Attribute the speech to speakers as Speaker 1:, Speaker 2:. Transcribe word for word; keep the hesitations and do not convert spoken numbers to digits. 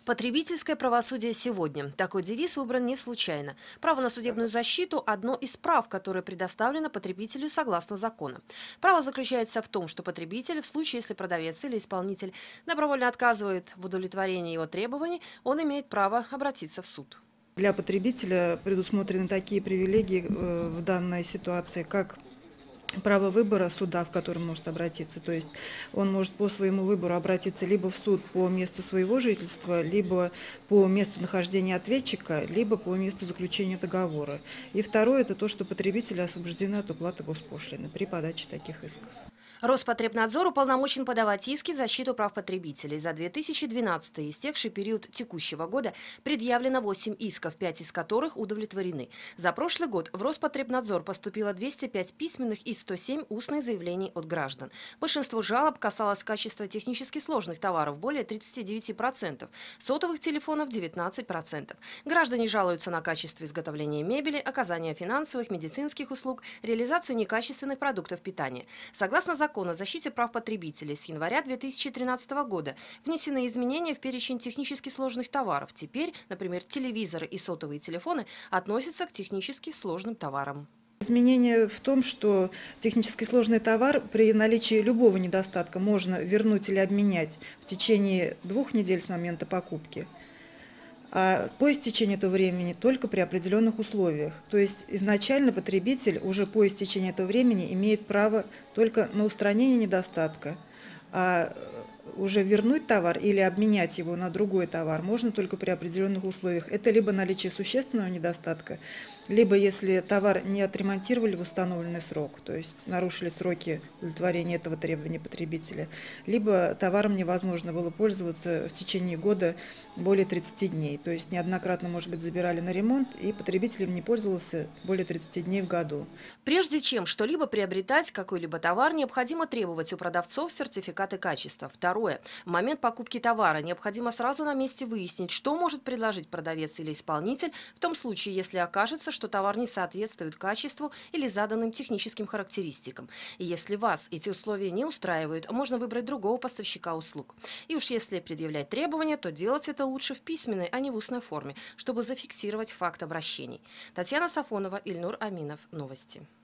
Speaker 1: Потребительское правосудие сегодня. Такой девиз выбран не случайно. Право на судебную защиту – одно из прав, которое предоставлено потребителю согласно закону. Право заключается в том, что потребитель, в случае, если продавец или исполнитель добровольно отказывает в удовлетворении его требований, он имеет право обратиться в суд.
Speaker 2: Для потребителя предусмотрены такие привилегии э, в данной ситуации, как право выбора суда, в который может обратиться. То есть он может по своему выбору обратиться либо в суд по месту своего жительства, либо по месту нахождения ответчика, либо по месту заключения договора. И второе – это то, что потребители освобождены от уплаты госпошлины при подаче таких исков.
Speaker 1: Роспотребнадзор уполномочен подавать иски в защиту прав потребителей. За две тысячи двенадцатый, истекший период текущего года, предъявлено восемь исков, пять из которых удовлетворены. За прошлый год в Роспотребнадзор поступило двести пять письменных и сто семь устных заявлений от граждан. Большинство жалоб касалось качества технически сложных товаров, более тридцати девяти процентов, сотовых телефонов – девятнадцати процентов. Граждане жалуются на качество изготовления мебели, оказания финансовых, медицинских услуг, реализации некачественных продуктов питания. Согласно закону о защите прав потребителей, с января две тысячи тринадцатого года внесены изменения в перечень технически сложных товаров. Теперь, например, телевизоры и сотовые телефоны относятся к технически сложным товарам.
Speaker 2: Изменение в том, что технически сложный товар при наличии любого недостатка можно вернуть или обменять в течение двух недель с момента покупки, а по истечении этого времени только при определенных условиях. То есть изначально потребитель уже по истечении этого времени имеет право только на устранение недостатка, а уже вернуть товар или обменять его на другой товар можно только при определенных условиях. Это либо наличие существенного недостатка, либо если товар не отремонтировали в установленный срок, то есть нарушили сроки удовлетворения этого требования потребителя, либо товаром невозможно было пользоваться в течение года более тридцати дней. То есть неоднократно, может быть, забирали на ремонт, и потребитель им не пользовался более тридцати дней в году.
Speaker 1: Прежде чем что-либо приобретать, какой-либо товар, необходимо требовать у продавцов сертификаты качества. Второе. В момент покупки товара необходимо сразу на месте выяснить, что может предложить продавец или исполнитель в том случае, если окажется, что товар не соответствует качеству или заданным техническим характеристикам. И если вас эти условия не устраивают, можно выбрать другого поставщика услуг. И уж если предъявлять требования, то делать это лучше в письменной, а не в устной форме, чтобы зафиксировать факт обращений. Татьяна Сафонова, Ильнур Аминов. Новости.